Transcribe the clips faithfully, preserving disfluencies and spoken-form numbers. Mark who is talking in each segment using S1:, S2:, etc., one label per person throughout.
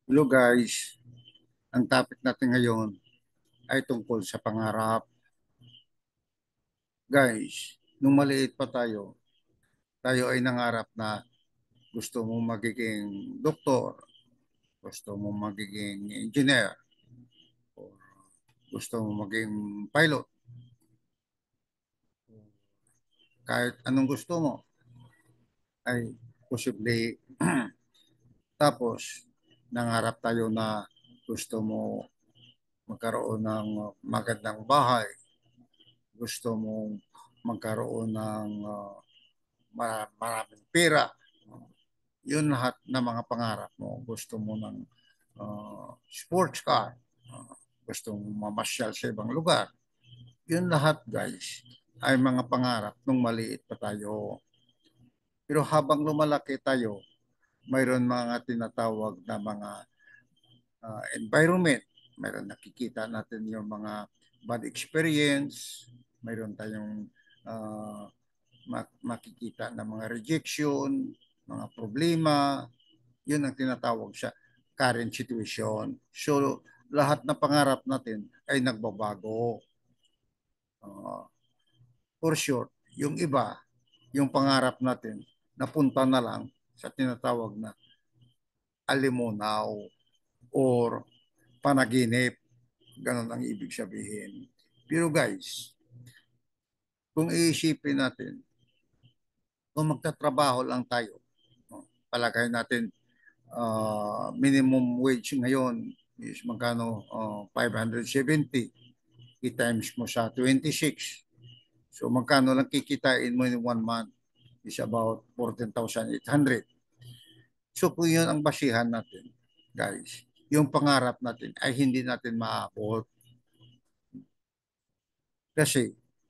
S1: Hello guys, ang topic natin ngayon ay tungkol sa pangarap. Guys, nung maliit pa tayo, tayo ay nangarap na gusto mo magiging doktor, gusto mo magiging engineer, o gusto mo maging pilot, kahit anong gusto mo ay posible. Tapos, nangarap tayo na gusto mo magkaroon ng magandang bahay, gusto mo magkaroon ng uh, maraming pera. Yun lahat na mga pangarap mo. Gusto mo ng uh, sports car. Uh, gusto mo mamasyal sa ibang lugar. Yun lahat guys ay mga pangarap nung maliit pa tayo. Pero habang lumalaki tayo, mayroon mga tinatawag na mga uh, environment. Mayroon nakikita natin yung mga bad experience. Mayroon tayong uh, makikita na mga rejection, mga problema. Yun ang tinatawag sa current situation. So, lahat na pangarap natin ay nagbabago. Uh, for sure, yung iba, yung pangarap natin, napunta na lang sa tinatawag na alimunaw or panaginip. Ganon ang ibig sabihin. Pero guys, kung iisipin natin, kung magtatrabaho lang tayo, palagay natin uh, minimum wage ngayon is magkano uh, five hundred seventy i-times mo sa twenty-six. So magkano lang kikitain mo in one month is about fourteen thousand eight hundred. So kung yun ang basihan natin, guys, yung pangarap natin ay hindi natin maabot. Kasi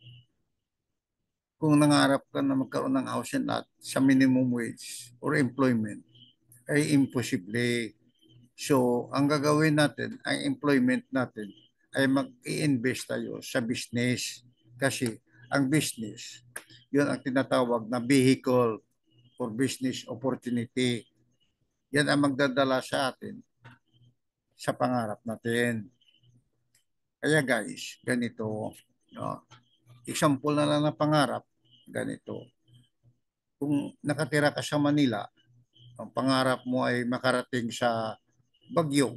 S1: kung nangarap ka na magkaroon ng house and lot sa minimum wage or employment, ay imposible. So, ang gagawin natin, ang employment natin, ay mag-i-invest tayo sa business. Kasi ang business, yun ang tinatawag na vehicle for business opportunity. Yan ang magdadala sa atin sa pangarap natin. Kaya guys, ganito, no? Example na lang na pangarap, ganito. Kung nakatira ka sa Manila, ang pangarap mo ay makarating sa Baguio,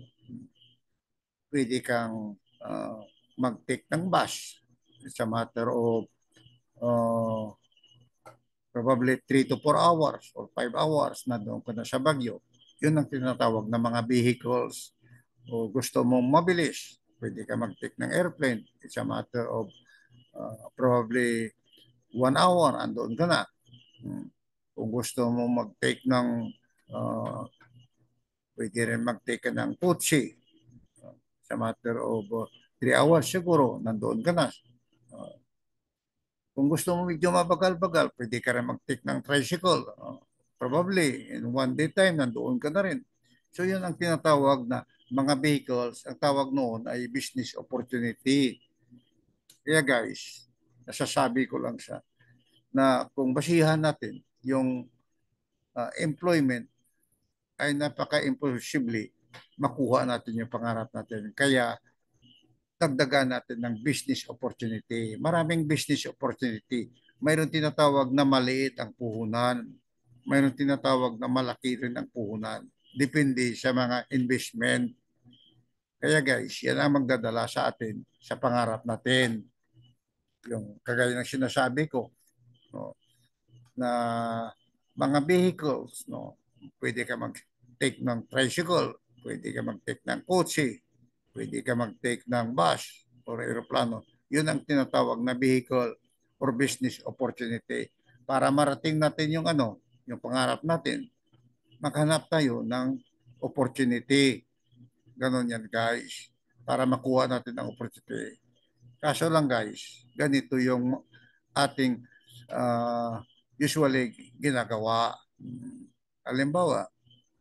S1: pwede kang uh, mag-take ng bus. It's a matter of uh, probably three to four hours or five hours na doon ka na sa Baguio. Yun ang tinatawag na mga vehicles. O gusto mong mabilis, pwede ka mag-take ng airplane. It's a matter of uh, probably one hour, andoon ka na. Hmm. Kung gusto mong mag-take ng uh, pwede rin mag-take ka ng kotse. Uh, sa matter of uh, three hours siguro, nandoon ka na. Uh, kung gusto mo medyo mabagal-bagal, pwede ka rin mag-take ng tricycle. Uh, probably, in one day time, nandoon ka na rin. So, yun ang tinatawag na mga vehicles. Ang tawag noon ay business opportunity. Kaya guys, nasasabi ko lang sa na kung basihan natin yung uh, employment ay napaka-imposible makuha natin yung pangarap natin. Kaya dagdagan natin ng business opportunity. Maraming business opportunity. Mayroon tinatawag na maliit ang puhunan. Mayroon tinatawag na malaki rin ang puhunan. Depende sa mga investment. Kaya guys, yan ang magdadala sa atin sa pangarap natin. Yung kagaya ng sinasabi ko, no, na mga vehicles, no, pwede ka mag-take ng tricycle, pwede ka mag-take ng kotse, pwede ka mag-take ng bus or aeroplano. Yun ang tinatawag na vehicle or business opportunity. Para marating natin yung ano, yung pangarap natin, maghanap tayo ng opportunity. Ganon yan guys. Para makuha natin ang opportunity. Kaso lang guys, ganito yung ating uh, usually ginagawa. Halimbawa,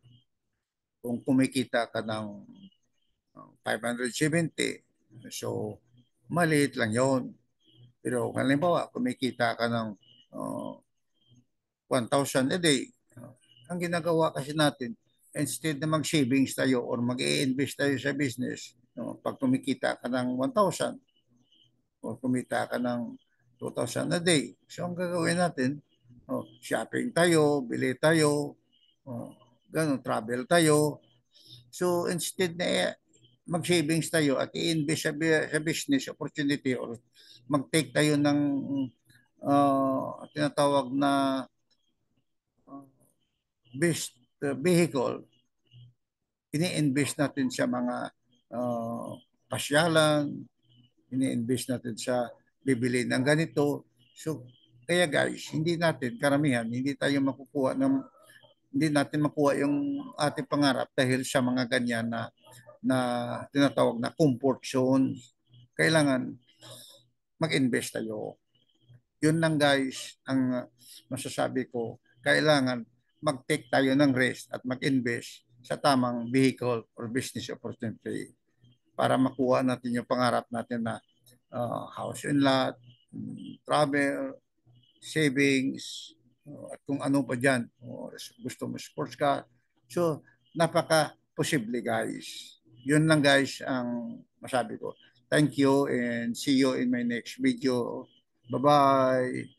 S1: kung kumikita ka ng five hundred seventy, so maliit lang yon. Pero halimbawa, kumikita ka ng uh, one thousand a day, ang ginagawa kasi natin, instead na mag-savings tayo or mag-i-invest tayo sa business, no, pag kumikita ka ng one thousand o kumita ka ng two thousand a day, so ang gagawin natin, oh, shopping tayo, bili tayo, oh, ganun, travel tayo. So instead na mag-savings tayo at i-invest sa, sa business opportunity or mag-take tayo ng uh, tinatawag na uh, best uh, vehicle, ini-invest natin sa mga uh, pasyalan, ini-invest natin sa bibili ng ganito. So, kaya guys, hindi natin, karamihan, hindi tayo makukuha ng, hindi natin makuha yung ating pangarap dahil sa mga ganyan na, na tinatawag na comfort zone. Kailangan mag-invest tayo. Yun lang guys, ang masasabi ko, kailangan mag-take tayo ng rest at mag-invest sa tamang vehicle or business opportunity para makuha natin yung pangarap natin na uh, house and lot, travel, savings, uh, at kung ano pa dyan. Uh, gusto mo sports car. So, napaka-posible guys. Yun lang guys ang masabi ko. Thank you and see you in my next video. Bye-bye.